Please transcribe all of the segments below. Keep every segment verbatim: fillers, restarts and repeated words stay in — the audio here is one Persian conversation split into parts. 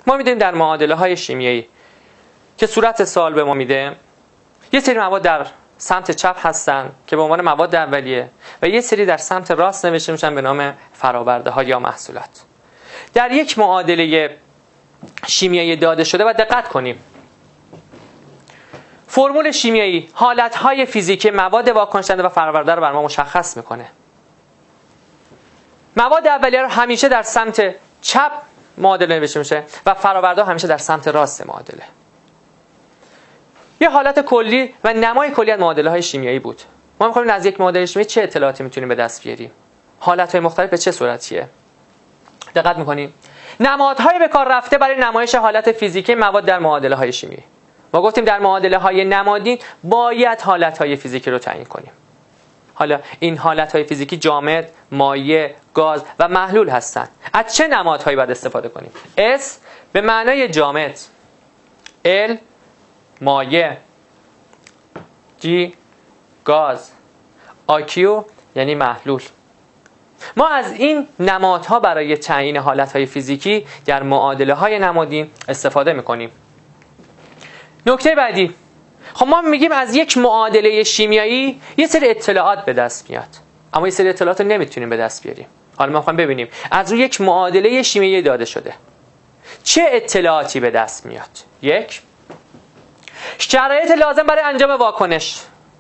ما می‌دونیم در معادله های شیمیایی که صورت سوال به ما میده یه سری مواد در سمت چپ هستن که به عنوان مواد اولیه و یه سری در سمت راست نوشته میشن به نام فرآورده ها یا محصولات. در یک معادله شیمیایی داده شده و دقت کنیم فرمول شیمیایی حالتهای فیزیکی مواد واکنش دهنده و فرآورده رو بر ما مشخص میکنه. مواد اولیه رو همیشه در سمت چپ معادله نوشته میشه و فرآورده همیشه در سمت راست معادله. یه حالت کلی و نمای کلی از معادله های شیمیایی بود. ما می‌خوایم از یک معادله شیمیایی چه اطلاعاتی میتونیم به دست بیاریم؟ حالت‌های مختلف به چه صورتیه؟ دقت می‌کنیم نمادهای به کار رفته برای نمایش حالت فیزیکی مواد در معادله های شیمیایی. ما گفتیم در معادله های نمادین باید حالت های فیزیکی رو تعیین کنیم. حالا این حالت های فیزیکی جامد، مایع، گاز و محلول هستند. از چه نمادهایی باید استفاده کنیم؟ S به معنای جامد، L مایع، G گاز، آی کیو یعنی محلول. ما از این نمادها برای تعیین حالتهای فیزیکی در معادله های نمادین استفاده میکنیم. نکته بعدی، خب ما میگیم از یک معادله شیمیایی یه سری اطلاعات به دست میاد، اما یه سری اطلاعات رو نمیتونیم به دست بیاریم. حالا ما میخوایم ببینیم از روی یک معادله شیمیایی داده شده چه اطلاعاتی به دست میاد. یک، شرایط لازم برای انجام واکنش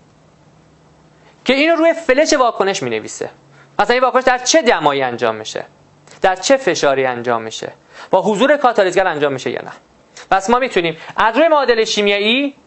که اینو روی فلش واکنش مینویسه. مثلا این واکنش در چه دمایی انجام میشه، در چه فشاری انجام میشه، با حضور کاتالیزگر انجام میشه یا نه. پس ما میتونیم از روی معادله شیمیایی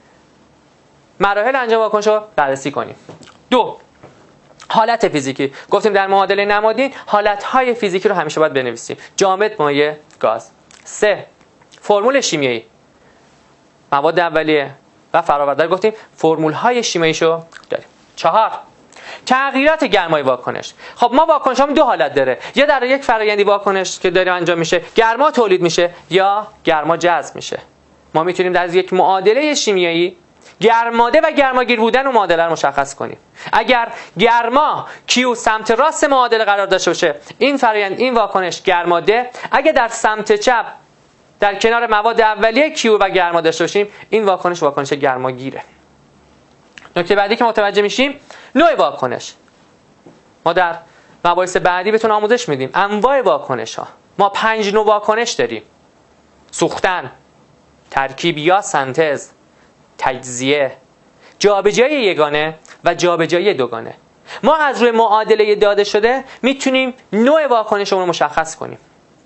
مراحل انجام واکنش رو بررسی کنیم. دو، حالت فیزیکی. گفتیم در معادله نمادین حالتهای فیزیکی رو همیشه باید بنویسیم، جامد، مایع، گاز. سه، فرمول شیمیایی مواد اولیه و فرآورده. گفتیم فرمول های شیمیاییشو داریم. چهار، تغییرات گرمای واکنش. خب ما واکنش هم دو حالت داره، یا در یک فرآیندی واکنش که داره انجام میشه گرما تولید میشه یا گرما جذب میشه. ما میتونیم در یک معادله شیمیایی گرماده و گرماگیر بودن و معادله رو مشخص کنیم. اگر گرما کیو سمت راست معادله قرار داشته باشه این فرآیند این واکنش گرماده، اگه در سمت چپ در کنار مواد اولیه کیو و گرما داشته باشیم این واکنش واکنش گرماگیره. نکته بعدی که متوجه میشیم نوع واکنش. ما در مباحث بعدی بهتون آموزش میدیم انواع واکنش ها. ما پنج نوع واکنش داریم: سوختن، ترکیب یا سنتز، تجزیه، جابجایی یگانه و جابجایی دوگانه. ما از روی معادله داده شده میتونیم نوع واکنش رو مشخص کنیم.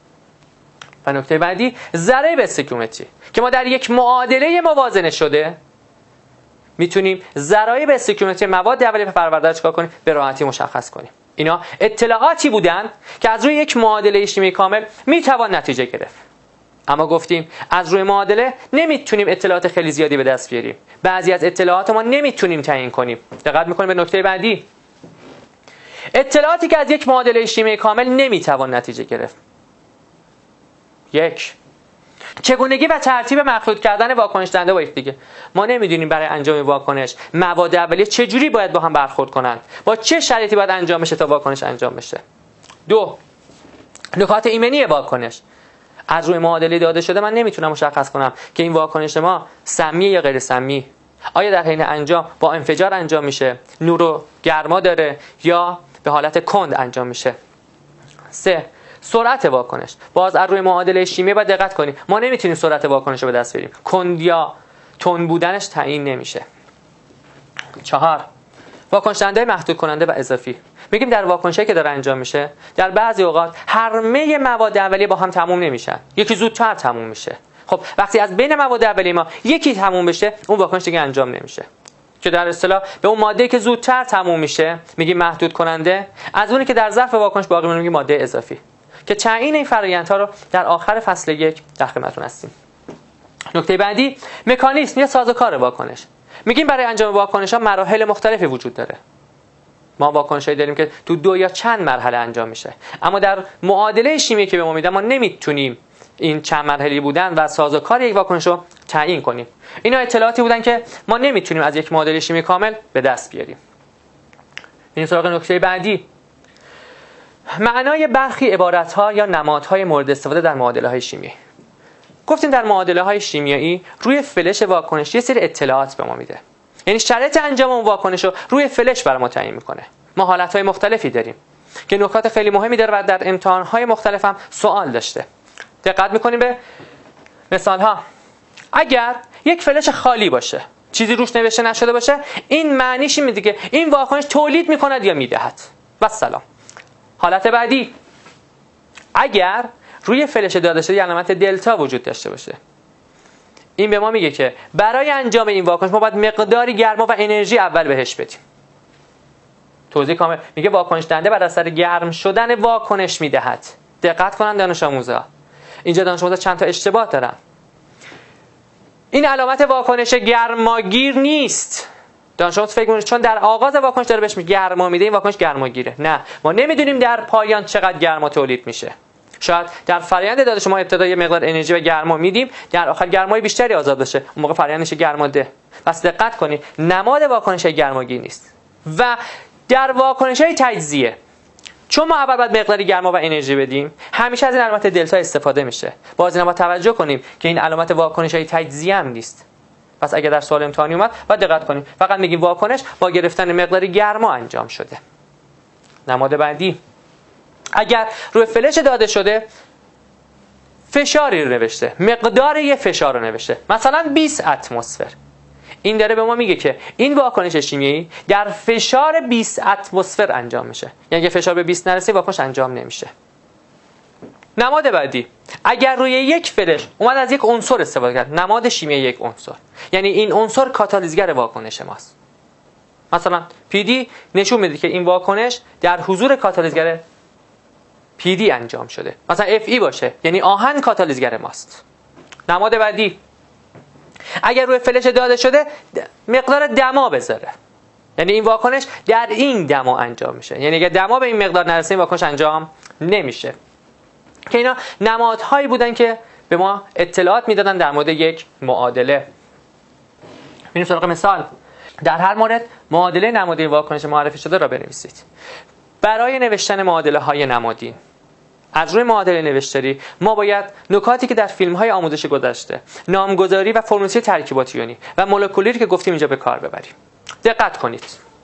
و نکته بعدی ضریب استیکیومتری که ما در یک معادله موازنه شده میتونیم ضرایب استیکیومتری مواد اولیه و فرآورده رو چیکار کنیم؟ به راحتی مشخص کنیم. اینا اطلاعاتی بودن که از روی یک معادله شیمیایی کامل میتوان نتیجه گرفت. اما گفتیم از روی معادله نمیتونیم اطلاعات خیلی زیادی به دست بیاریم. بعضی از اطلاعات ما نمیتونیم تعیین کنیم. دقت میکنیم به نکته بعدی. اطلاعاتی که از یک معادله شیمیایی کامل نمیتوان نتیجه گرفت. یک، چگونگی و ترتیب مخلوط کردن واکنش دهنده با یکدیگه. ما نمیدونیم برای انجام واکنش مواد اولیه چجوری باید با هم برخورد کنند، با چه شرایطی باید انجام بشه تا واکنش انجام بشه. دو، نکات ایمنی واکنش. از روی معادله داده شده من نمیتونم مشخص کنم که این واکنش ما سمی یا غیر سمی، آیا در حین انجام با انفجار انجام میشه، نور و گرما داره یا به حالت کند انجام میشه. سه، سرعت واکنش. باز از روی معادله شیمیایی باید دقت کنیم. ما نمیتونیم سرعت واکنش رو به دست بیاریم. کند یا تند بودنش تعیین نمیشه. چهار، واکنش دهنده محدود کننده و اضافی. میگیم در واکنشی که داره انجام میشه در بعضی اوقات همه مواد اولیه با هم تموم نمیشن، یکی زودتر تموم میشه. خب وقتی از بین مواد اولیه ما یکی تموم بشه اون واکنش دیگه انجام نمیشه، که در اصطلاح به اون ماده‌ای که زودتر تموم میشه میگیم محدود کننده، از اونی که در ظرف واکنش باقی میمونه میگیم ماده اضافی. که تعیین این فرآیندها رو در آخر فصل یک در خدمتتون هستیم. نکته بعدی مکانیزم یا سازوکار واکنش. میگیم برای انجام واکنش ها مراحل مختلفی وجود داره. ما واکنشایی داریم که تو دو یا چند مرحله انجام میشه، اما در معادله شیمیایی که به ما میدن ما نمیتونیم این چند مرحله بودن و سازوکار یک واکنش رو تعیین کنیم. اینا اطلاعاتی بودن که ما نمیتونیم از یک معادله شیمیایی کامل به دست بیاریم. این سراغ نکته بعدی، معنای برخی عبارت‌ها یا نمادهای مورد استفاده در معادله‌های شیمیایی. گفتیم در معادله های شیمیایی روی فلش واکنش یه سری اطلاعات به ما میده. یعنی شرایط انجام اون واکنش رو روی فلش برای ما تعیین میکنه. ما حالتهای مختلفی داریم که نکات خیلی مهمی داره و در امتحانهای مختلف هم سوال داشته. دقت میکنیم به مثال ها. اگر یک فلش خالی باشه، چیزی روش نوشته نشده باشه، این معنیش این میده که این واکنش تولید میکند یا میدهد. و سلام. حالت بعدی، اگر روی فلش داده شده علامت دلتا وجود داشته باشه، این به ما میگه که برای انجام این واکنش ما باید مقداری گرما و انرژی اول بهش بدیم. توضیح کامل میگه واکنش دهنده بر اثر گرم شدن واکنش میدهد. دقت کنن دانش آموزا، اینجا دانش آموزا چند تا اشتباه دارن. این علامت واکنش گرماگیر نیست. دانش آموز فکر می‌کنه چون در آغاز واکنش داره بهش گرما میده این واکنش گرماگیره. نه، ما نمیدونیم در پایان چقدر گرما تولید میشه. شاید در فرآیند داده شما ابتدا یه مقدار انرژی و گرما میدیم، در آخر گرمای بیشتری آزاد بشه، اون موقع فرآیندش گرماده. پس دقت کنید نماد واکنش گرماگیر نیست. و در واکنش‌های تجزیه چون ما اول باید مقداری گرما و انرژی بدیم، همیشه از این علامت دلتا استفاده میشه. باز اینا با توجه کنیم که این علامت واکنش‌های تجزیه هم نیست. پس اگه در سوال امتحانی اومد باید دقت کنیم، فقط میگیم واکنش با گرفتن مقداری گرما انجام شده. نماد بعدی، اگر روی فلش داده شده فشاری رو نوشته، مقدار یه فشار رو نوشته، مثلا بیست اتمسفر، این داره به ما میگه که این واکنش شیمیایی در فشار بیست اتمسفر انجام میشه. یعنی اگه فشار به بیست نرسه واکنش انجام نمیشه. نماد بعدی، اگر روی یک فلش اومد از یک عنصر استفاده کرد، نماد شیمیایی یک عنصر، یعنی این عنصر کاتالیزگر واکنش ماست. مثلا پی دی نشون میده که این واکنش در حضور کاتالیزگر پی دی انجام شده. مثلا اف ای باشه یعنی آهن کاتالیزگر ماست. نماد بعدی، اگر روی فلش داده شده مقدار دما بذاره، یعنی این واکنش در این دما انجام میشه. یعنی اگر دما به این مقدار نرسه این واکنش انجام نمیشه. که اینا نمادهایی بودن که به ما اطلاعات میدادن در مورد یک معادله. ببینیم سراغ مثال. در هر مورد معادله نمادین واکنش معرفی شده را بنویسید. برای نوشتن معادله های نمادین از روی معادله نوشتاری ما باید نکاتی که در فیلم های آموزش گذشته، نامگذاری و فرمول‌ریزی ترکیبات یونی و مولکولی که گفتیم اینجا به کار ببریم. دقت کنید.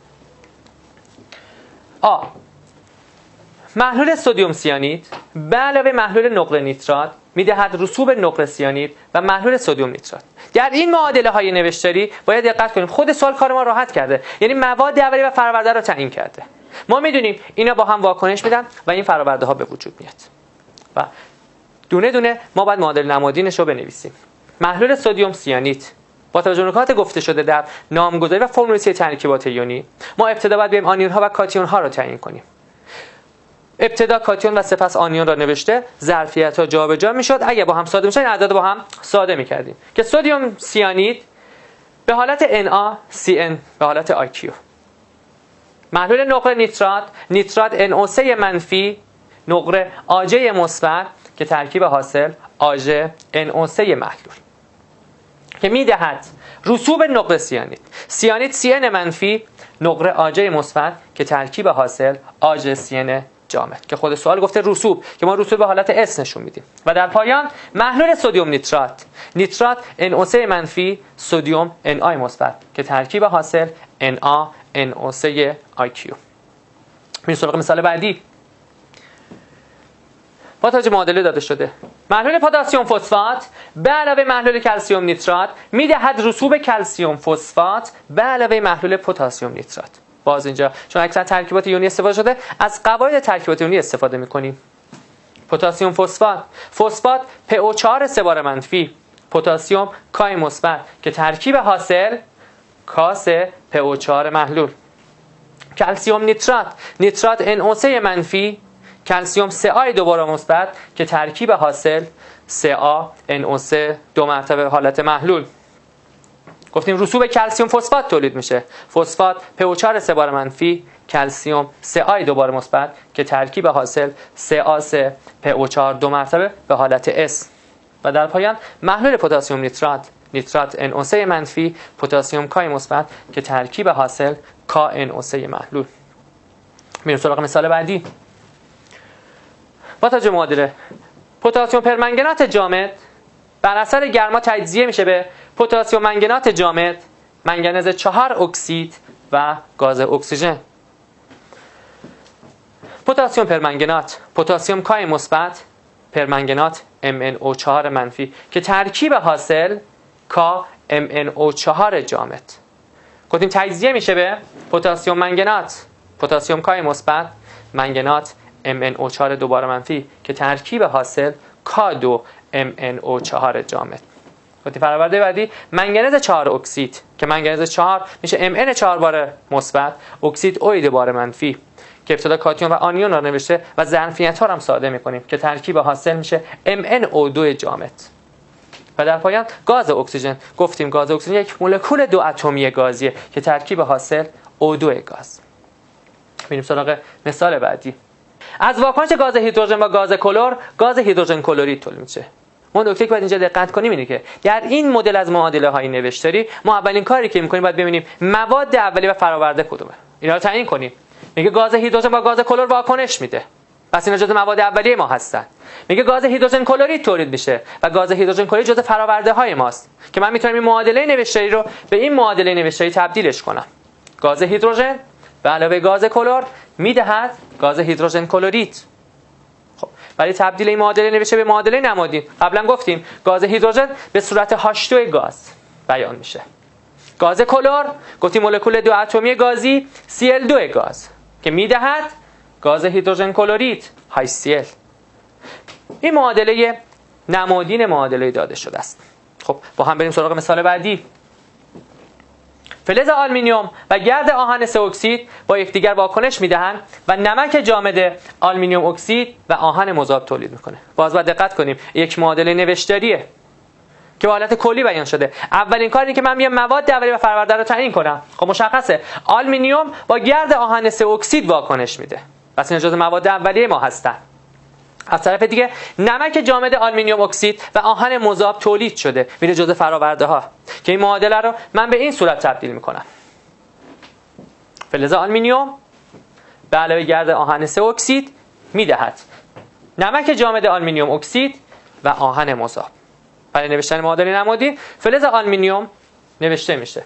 آ محلول سدیم سیانید به علاوه محلول نقره نیترات میدهد رسوب نقره سیانید و محلول سدیم نیترات. در این معادله های نوشتاری باید دقت کنیم، خود سوال کار ما راحت کرده، یعنی مواد اولیه و فرآورده را تعیین کرده. ما میدونیم اینا با هم واکنش میدن و این فرآورده ها به وجود میاد و دونه دونه ما باید معادله نمادینش رو بنویسیم. محلول سدیم سیانید با توجه به نکات گفته شده در نامگذاری و فرمول‌ریزی ترکیبات یونی، ما ابتدا باید بریم آنیون ها و کاتیون ها رو تعیین کنیم. ابتدا کاتیون و سپس آنیون را نوشته، ظرفیت ها جابجا میشد. اگه با هم ساده میشد این اعداد با هم ساده میکردیم که سدیم سیانید به حالت ان ا سی ان به حالت آی کیو. محلول نقره نیترات نیترات ان او سه منفی نقره آجه مثبت که ترکیب حاصل آژه ان او سه محلول که میدهد رسوب نقره سیانید. سیانید سی ان منفی نقره آجه مثبت که ترکیب حاصل آژه سی ان جامد که خود سوال گفته رسوب، که ما رسوب به حالت اس نشون میدیم. و در پایان محلول سدیم نیترات نیترات ان او سه منفی سدیم ان آی مثبت که ترکیب حاصل ان آ ان او سه آی کیو. میریم سراغ مثال بعدی. با توجه معادله داده شده محلول پتاسیم فسفات به علاوه محلول کلسیم نیترات میدهد رسوب کلسیم فسفات به علاوه محلول پتاسیم نیترات. باز اینجا چون اکثر ترکیبات یونی استفاده شده از قواعد ترکیبات یونی استفاده میکنیم. پتاسیم فسفات فسفات پی او چهار سه بار منفی پتاسیم کای مثبت که ترکیب حاصل کا سه پی او چهار محلول. کلسیم نیترات نیترات ان او سه منفی کلسیم سه آی دوباره مثبت که ترکیب حاصل سه آ ان او سه دو مرتبه حالت محلول. گفتیم رسوب کلسیم فسفات تولید میشه. فسفات پی او چهار سه بار منفی کلسیم سه آی دوباره مثبت که ترکیب حاصل سه آ سه پی او چهار دو مرتبه به حالت اس. و در پایان محلول پتاسیم نیترات نیترات ان او سه منفی پتاسیم کای مثبت که ترکیب حاصل کا ان او سه محلول. میریم سراغ مثال بعدی. با توجه معادله پتاسیم پرمنگنات جامد بر اثر گرما تجزیه میشه به پتاسیم منگنات جامد، منگنز چهار اکسید و گاز اکسیژن. پتاسیم پرمنگنات، پتاسیم کای مثبت، پرمنگنات ام ان او چهار منفی که ترکیب حاصل کا ام ان او چهار جامد. گفتیم تجزیه میشه به پتاسیم منگنات، پتاسیم کای مثبت، منگنات ام ان او چهار دوباره منفی که ترکیب حاصل کا دو ام ان او چهار جامد. گفتیم فرآورده بعدی منگنز چهار اکسید که منگنز چهار میشه ام ان چهار بار مثبت، اکسید او دوباره منفی که ابتدا کاتیون و آنیون رو نوشته و ظرفیت ها رو هم ساده میکنیم که ترکیب حاصل میشه ام ان او دو جامد. و در پایان گاز اکسیژن. گفتیم گاز اکسیژن یک مولکول دو اتمی گازیه که ترکیب حاصل او دو گاز. بریم سراغ مثال بعدی. از واکنش گاز هیدروژن با گاز کلور، گاز هیدروژن کلورید تولید میشه. ما نکته که باید اینجا دقت کنیم اینه که در این مدل از معادله های نوشتاری ما اولین کاری که میکنیم باید ببینیم مواد اولیه و فراورده کدومه. اینا رو تعیین کنیم. میگه گاز هیدروژن با گاز کلور واکنش میده، پس اینا جزء مواد اولیه ما هستن. میگه گاز هیدروژن کلورید تولید میشه و گاز هیدروژن کلورید جزء فراورده های ماست که من میتونم این معادله نوشتاری رو به این معادله نوشتاری تبدیلش کنم. گاز هیدروژن به علاوه گاز کلور میدهد گاز هیدروژن کلورید. خب برای تبدیل این معادله نوشته به معادله نمادین قبلا گفتیم گاز هیدروژن به صورت هاش دو گاز بیان میشه. گاز کلور گفتیم مولکول دو اتمی گازی سی ال دو گاز که میدهد گاز هیدروژن کلورید هاچ سی ال. این معادله نمادین معادله داده شده است. خب با هم بریم سراغ مثال بعدی. فلز آلومینیوم و گرد آهن سه اکسید با یکدیگر واکنش میدهند و نمک جامد آلومینیوم اکسید و آهن مذاب تولید میکنه. باز باید دقت کنیم یک معادله نوشتاریه که به حالت کلی بیان شده. اولین کار اینه که من میام مواد اولیه و فراورده رو تعیین کنم. خب مشخصه آلومینیوم با گرد آهن سه اکسید واکنش میده، پس اینا جزو مواد اولیه ما هستن. از طرف دیگه نمک جامد آلومینیوم اکسید و آهن مذاب تولید شده، میره جزو فراورده ها که این معادله رو من به این صورت تبدیل میکنم. فلز آلومینیوم به علاوه گرد آهن سه اکسید میدهد نمک جامد آلومینیوم اکسید و آهن مذاب. برای نوشتن معادله نمادین فلز آلومینیوم نوشته میشه.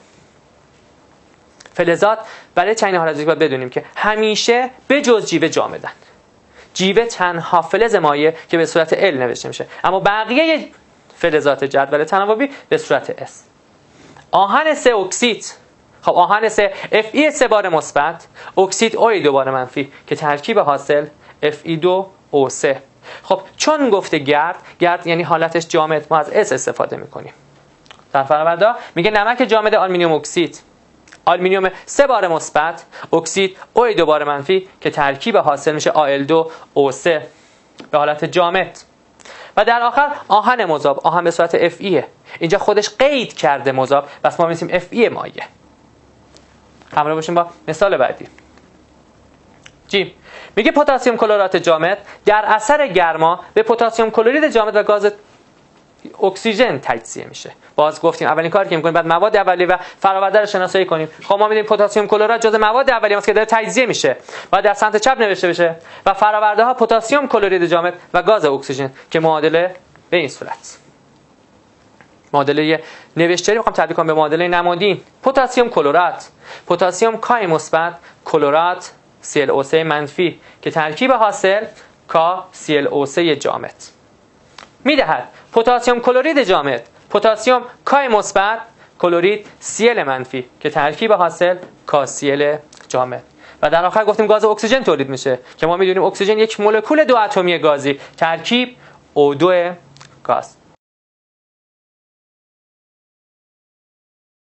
فلزات برای تعیین حالت باید بدونیم که همیشه به جز جیوه جامدن. جیوه تنها فلز مایع که به صورت L نوشته میشه، اما بقیه فلزات جدول تناوبی به صورت S. آهن سه اکسید، خب آهن سه اف ای سه بار مثبت، اکسید او دو بار منفی که ترکیب حاصل اف ای دو او سه. خب چون گفته گرد، گرد یعنی حالتش جامد، ما از S استفاده میکنیم. در فرآورده میگه نمک جامد آلومینیوم اکسید، آلومینیوم سه بار مثبت، اکسید او دو بار منفی که ترکیب حاصل میشه آ ال دو او سه به حالت جامد. و در آخر آهن مذاب، آهن به صورت اف ایه، اینجا خودش قید کرده مذاب، پس ما می‌نویسیم اف ای مایع. همراه باشیم با مثال بعدی. جیم میگه پتاسیم کلرات جامد در اثر گرما به پتاسیم کلورید جامد و گاز اکسیژن تجزیه میشه. باز گفتیم اولین کاری که می‌کنیم بعد مواد اولیه و فراورده رو شناسایی کنیم. خب ما می‌دونیم پتاسیم کلرات جزء مواد اولیه است که داره تجزیه میشه. بعد در سمت چپ نوشته بشه و فراورده ها پتاسیم کلورید جامد و گاز اکسیژن که معادله به این صورت. معادله نوشتاری می‌خوام تبدیل کنم به معادله نمادین. پتاسیم کلرات، پتاسیم کای مثبت، کلرات سی ال او سه منفی که ترکیب حاصل کا سی ال او سه جامد میدهد پتاسیم کلورید جامد، پتاسیم کای مثبت، کلورید سی ال منفی که ترکیب حاصل کا سی ال جامد. و در آخر گفتیم گاز اکسیژن تولید میشه که ما میدونیم اکسیژن یک مولکول دو اتمی گازی، ترکیب او دو گاز.